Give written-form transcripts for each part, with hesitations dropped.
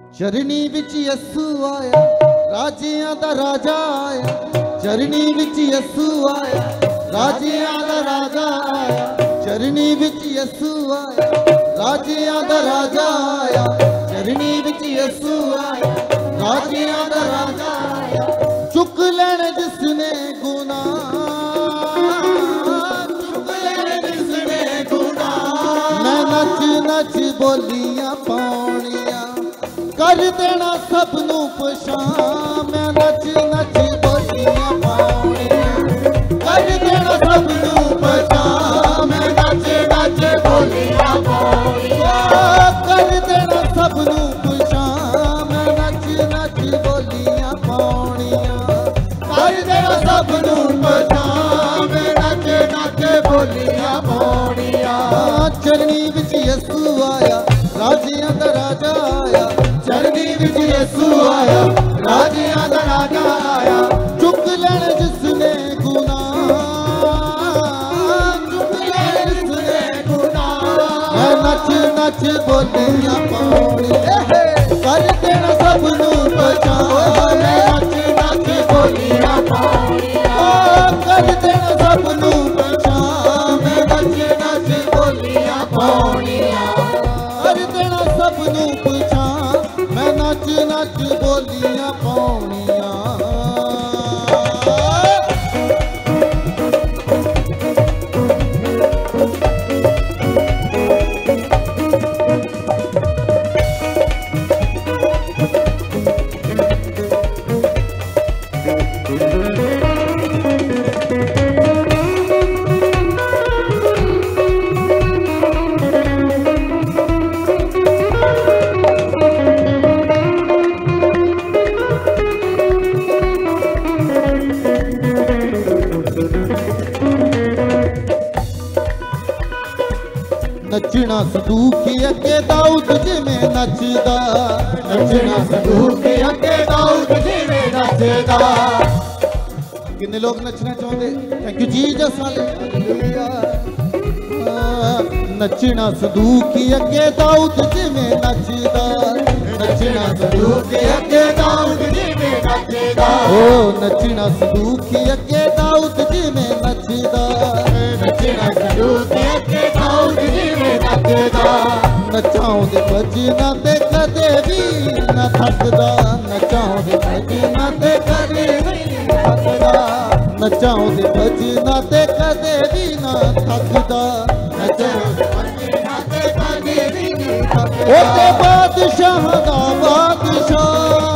चरनी विच यसू आया, राजियां दा राजा आया। चरनी विच यसू आया, राजियां दा राजा आया। चरनी विच यसू आया, राजियां दा राजा आया। चरनी विच यसू आया, राजियां दा राजा आया। चुक लैण जिसने गुनाह, चुक लैण जिसने गुनाह। मैं नच नच बोलियां पाउणियां, कर देना सब नू पछाण। मैं नच नच बोलियां पाउणियां, कर देना सब नू पछाण। मैं नच नच बोलियां पाउणियां, कर देना सब नू पछाण। मैं नच नच बोलियां पाउणियां, कर देना सब नू पछाण। मैं नच नच बोलियां पाउणियां। चरनी विच यसू आया, राजियां दा राजा आया। चरनी विच यसू आया, राजियां दा राजा आया। चुक लैण जिसने गुनाह, चुक लैण जिसने गुनाह। मैं नच नच बोलियां पाउणियां, कर देना सब नू पछाण। मैं नच नच बोलियां पाउणियां, कर देना सब नू पछाण। मैं नच नच बोलियां पाउणियां, कर देना सब नू पछाण। मैं नच नच बोलियां पाउणियां। नचना सदूक अगे दाऊद जिवें नचदा। नचना सदूक अगे दाऊद जिवें नचदा। किन्ने लोग नचना चाहते? Thank you Jesus, hallelujah. नचना सदूक अगे दाऊद जिवें नचदा। नचना सदूक अगे दाऊद जिवें नचदा। ओ नचना सदूक अगे दाऊद जिवें नचदा। नचना सदूक अगे दाऊद जिवें नचदा। नचाऊं दे भजना ते कदे भी ना थकदा। नचाऊं दे भजना ते कदे भी ना थकदा। नचाऊं दे भजना ते कदे भी ना थकदा। नचाऊं दे भजना ते कदे भी ना थकदा। ओ ते बादशाह दा बादशाह,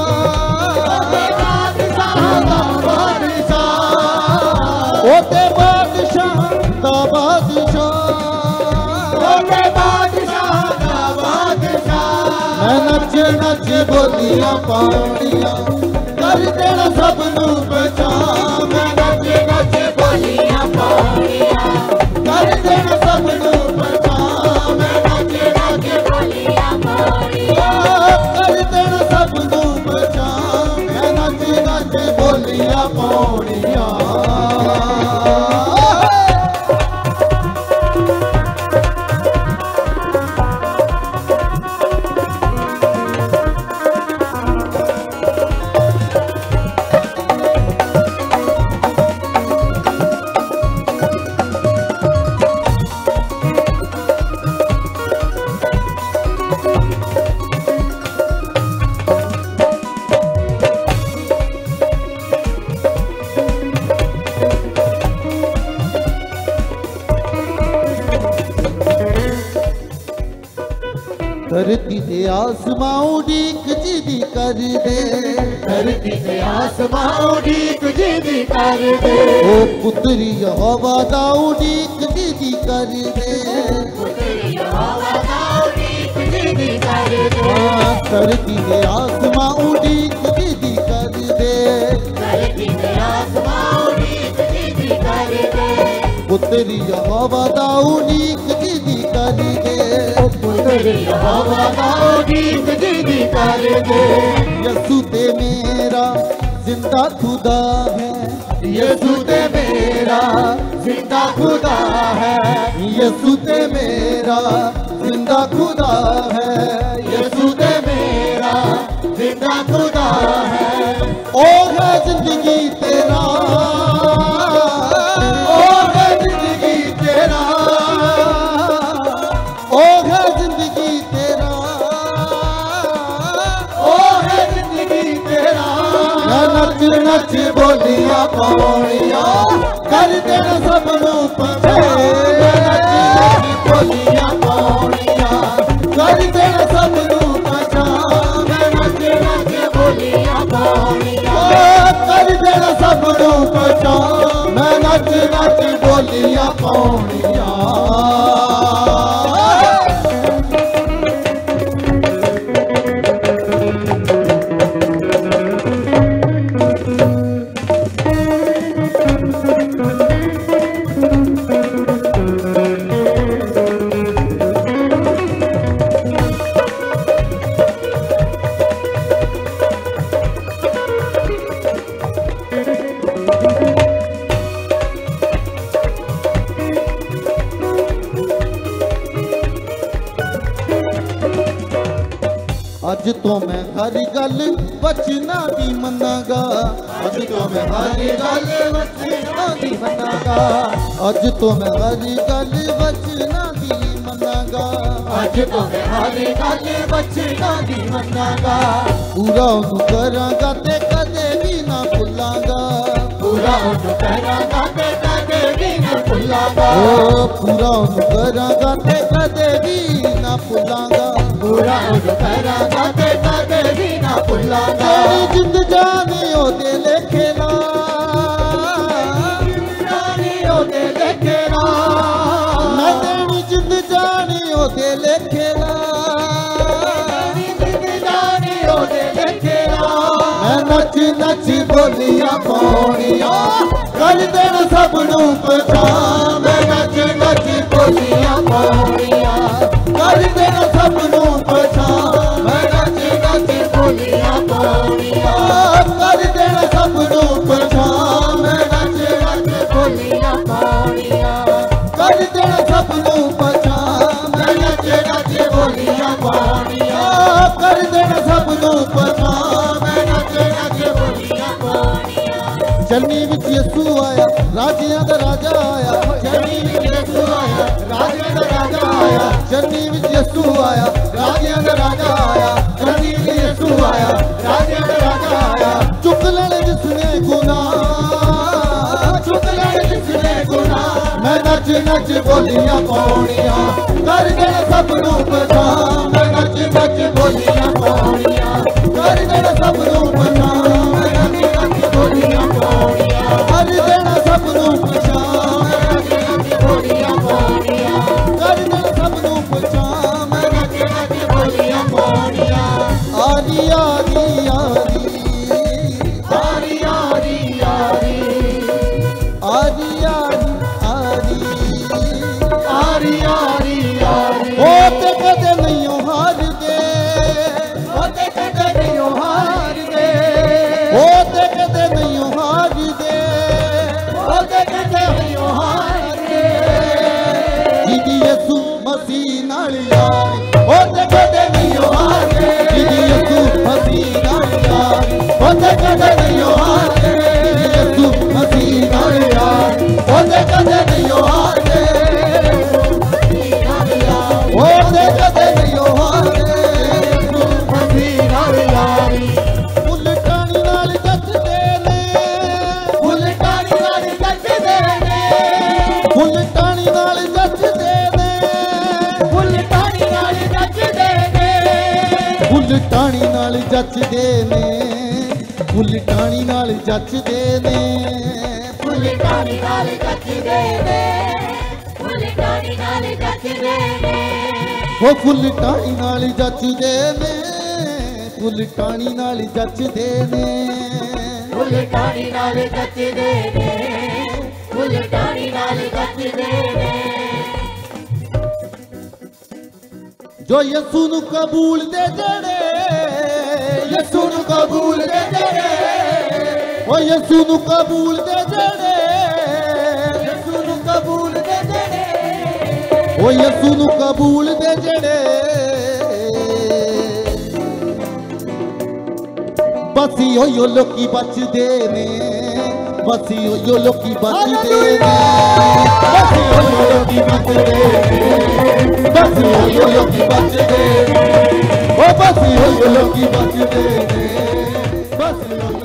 ओ ते बादशाह दा बादशाह, ओ ते बादशाह दा बादशाह। मैं नच नच बोलियां पाउणियां, कर देना सब नू पछाण। मैं नच नच बोलियां पाउणियां, कर देना सब नू पछाण। मैं नच नच बोलियां पाउणियां, कर देना सब नू पछाण। मैं नच नच बोलियां पाउणियां। धरती ते आसमां उड़ीक जिदी कर दे। धरती ते आसमां उड़ीक जिदी कर दे। ओ पुत्री यहोवा दा उड़ीक जिदी कर दे। पुत्री यहोवा दा उड़ीक जिदी कर दे। धरती ते आसमां उड़ीक जिदी कर दे। धरती ते आसमां उड़ीक जिदी कर दे। पुत्री यहोवा दा उड़ीक जिदी कर दे। पुत्री यहोवा दा उड़ीक जिदी कर दे। यसू ते मेरा जिंदा खुदा है। यसू ते मेरा जिंदा खुदा है। यसू ते मेरा जिंदा खुदा है। यसू ते मेरा जिंदा खुदा है। ओ है जिंदगी तेरा, ओ है जिंदगी तेरा, ओ है जिंदगी तेरा, ओ है जिंदगी तेरा। नच नच बोलियां पाउणियां कर देना सब नूं पछे। नच नच बोलियां पाउणियां कर देना सब नूं पछा। नच नच बोलियां पाउणियां कर देना सब नूं पछा। मैं नच नच बोलियां पाउणियां। अज तो मैं हर गल बचना दी मनागा। अज तो मैं हर गल बचना दी मनागा। अज तो मैं हर गल बचना दी मनागा। अज तो मैं हर गल बचना दी मनागा। पूरा उन्हूं करांगा ते कदे भी ना भुलांगा। पूरा उन्हूं करांगा ते कदे भी ना भुलांगा। ओ पूरा उन्हूं करांगा ते कदे भी ना भुलांगा। पूरा उन्हूं करांगा ते कदे भी ना भुलांगा। तेरी जिंद जाने ओदे लेखे ना, जाने ओदे लेखे ना। मैं तेरी जिंद जाने ओदे लेखे ना, तेरी जिंद जाने ओदे लेखे ना। मैं नच नच बोलियां पाउणियां कर देना सब नूं पछा। मैं नच नच बोलियां पाउणियां कर देना सब नूं पछा। मैं नच नच बोलियां पाउणियां कर देना सब नूं पछा। मैं नच नच बोलियां पाउणियां कर देना सब नूं पछा। मैं नच नच बोलियां पाउणियां कर देना सब नूं पछा। मैं नच नच बोलियां पाउणियां। चरनी विच यसू आया, राजियां दा राजा आया। चरनी विच यसू आया, राजियां दा राजा आया। चरनी विच यसू आया, राजियां दा राजा आया। चरनी विच यसू आया, राजियां दा राजा आया। चुक लेने जिसने गुनाह, चुक लेने जिसने गुनाह। मैं नच नच बोलियां पाउणियां कर देना सब नूं पछा। मैं नच नच बोलियां पाउणियां कर देना सब नूं पछा। मैं नच नच बोलियां पाउणियां कर देना सब नूं पछा। मैं नच नच बोलियां पाउणियां कर देना सब नूं पछा। मैं नच नच बोलियां पाउणियां। आरी आरी आरी आरी आरी आरी आरी आरी आरी आरी आरी। ओ ते कदे नहीं हार दे, ओ ते कदे नहीं हार दे, ओ ते कदे नहीं हार दे, ओ ते कदे नहीं हार दे। जिदी यसू मसीह नाल यार, ओ ते कदे नहीं हार दे। जिदी यसू मसीह नाल यार, ओ ते कदे नहीं हार दे। जिदी यसू मसीह नाल यार, ओ ते कदे नहीं हार दे। ओ ते कदे नहीं हार दे। मसीह नाल यारी फुल टाणी नाल जचदे ने, फुल टाणी नाल जचदे ने, फुल टाणी नाल जचदे ने, फुल टाणी नाल जचदे ने, फुल टाणी नाल जचदे ने, फुल टाणी नाल जचदे ने, फुल टाणी नाल जचदे ने, फुल टाणी नाल जचदे ने। वो फुल टाणी नाल जचदे ने, फुल टाणी नाल जचदे ने, फुल टाणी नाल जचदे ने, फुल टाणी नाल जचदे ने। जो यसू नू कबूल दे जड़े, यसू नू कबूल दे जड़े, ओ यसू नू कबूल दे जड़े, यसू नू कबूल दे जड़े, ओ यसू नू कबूल दे जड़े। बस यो लोकी बचदे ने बस यो लोकी बचदे ने बस यो लोकी बचदे ने बस यो लोकी बचदे ने ओ बस यो लोकी बचदे ने बस